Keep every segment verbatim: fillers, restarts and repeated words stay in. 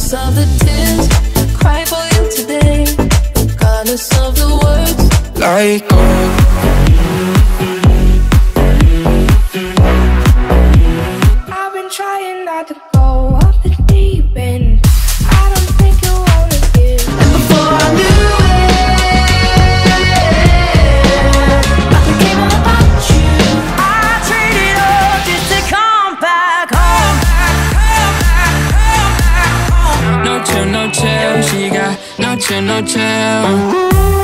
Regardless of the tears, cry for you today. Regardless of the words, like gold. I've been trying not to go off the deep end. I don't think you wanna give. and before I knew it, I forgave all about you. I traded all just to come back home. No chill, no chill. She got no chill, no chill.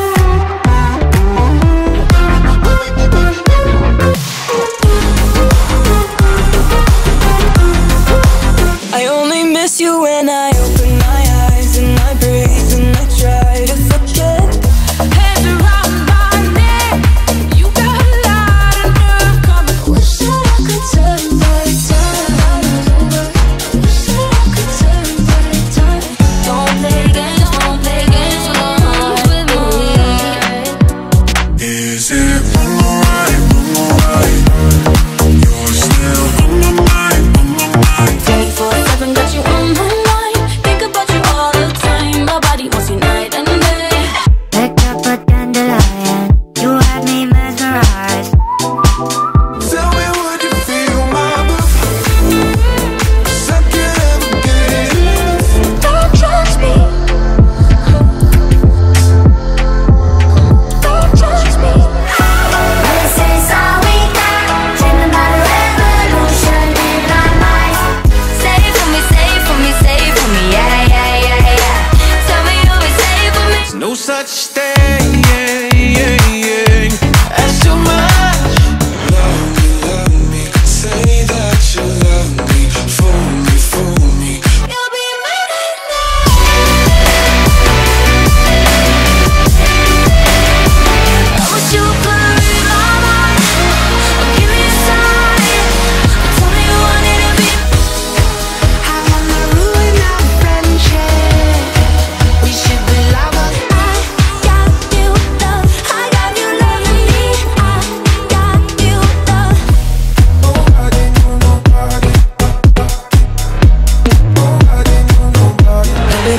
I only miss you when I open my eyes and I breathe and I try to forget. Hands around my neck, you got a lot of nerve coming. Wish that I could turn back time. Wish that I could turn back time. Don't play games, don't play games with me. Is it alright, alright? You're still on my mind, on my mind. twenty-four seven got you on my mind. Think about you all the time. My body wants you night and day. Picked up a dandelion, you had me mesmerized. Tell me, would you feel my love? 'Cause I can't ever get enough. Don't judge me. Don't judge me. This is all we got. Dreaming about a revolution in our minds. Save for me, save for me, save for me, yeah, yeah, yeah, yeah. Tell me you will save for me. No such thing, yeah, yeah, yeah, as too much. Love me, love me, say that you love me. Fool me, fool me. You'll be mine at I wish you could read my mind or give me a sign. Tell me you wanted to be. I wanna ruin our friendship. We should be lovers. I got you love, I got you loving me. I got you love. Nobody knew nobody. Nobody knew nobody.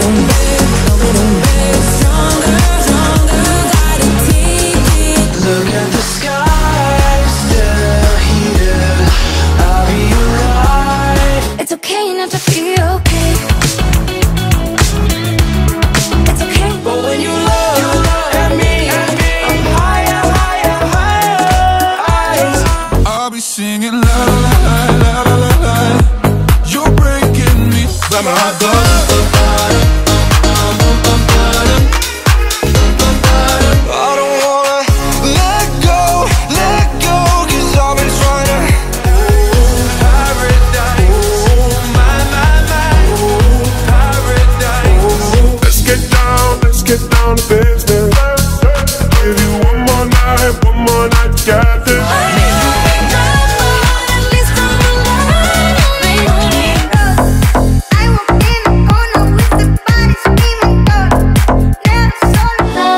Look at the sky, still here. I'll be alright. It's okay not to be okay. It's okay. But when you look at me, I'm higher, higher, higher. I'll be singing la la la la la la la. You're breaking me. Let my heart go. I don't wanna let go, let go, 'cause I've been trying to paradise. My, my, my, paradise. Let's get down, let's get down to business. Give you one more night, one more night, got this. I walked in the corner with the body screaming gold. Never saw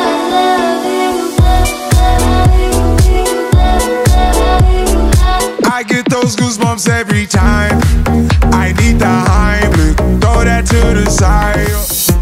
I get those goosebumps every time. I need the Heimlich, throw that to the side.